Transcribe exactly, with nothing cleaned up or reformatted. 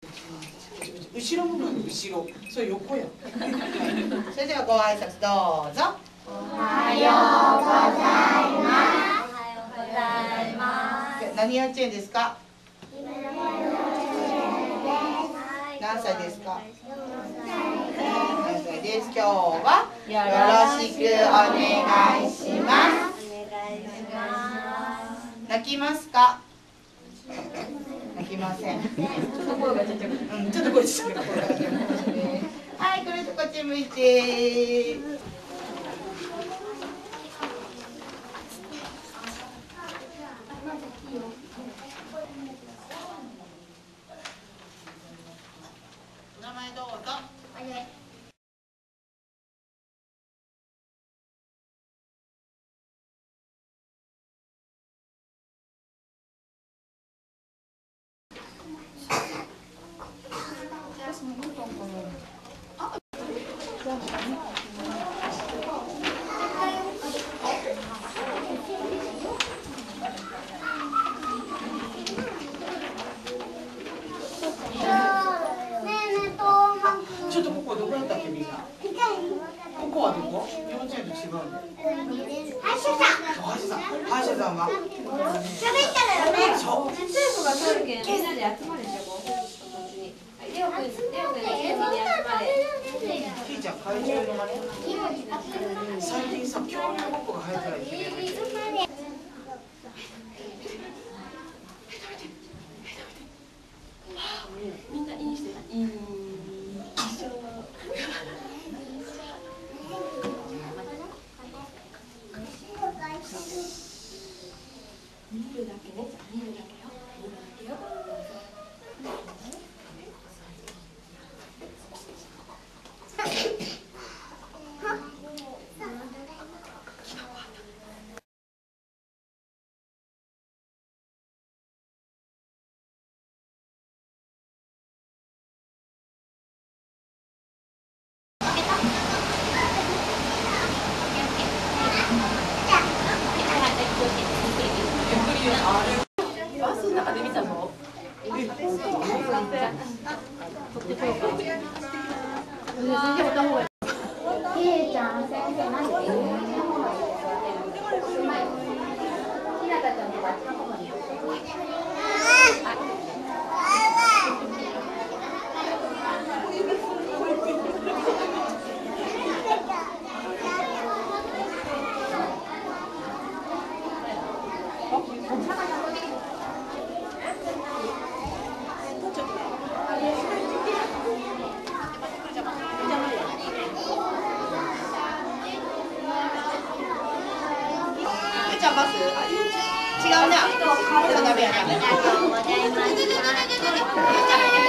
後ろ部分、後ろ、それ横や。それではご挨拶どうぞ。 おはようございます。おはようございます。 何幼稚園ですか？何歳ですか？よんさいです。今日はよろしくお願いします。泣きますか？泣きません。ちょっと声がちっちゃくて、うん、ちょっと声ちっちゃくて。はい、これとこっち向いて。お名前どうぞ。ちょっとここどこやったっけみんな。ここはどこ？幼稚園と違うの。 歯医者さん。 歯医者さん。歯医者さんは。 喋ったらよね。 そう。 生徒が通るけんみんなで集まるじゃんこっちに。レオくん、レオくんが元気に集まれ。 ひーちゃん怪獣の真似。最近さ、恐竜ごっこが流行ってないってね。 みんないい人だ。いい。見るだけね。見るだけよ。見るだけよ。バスの中で見たの？ ちゃんバス？違うね。ちょっとダメやね。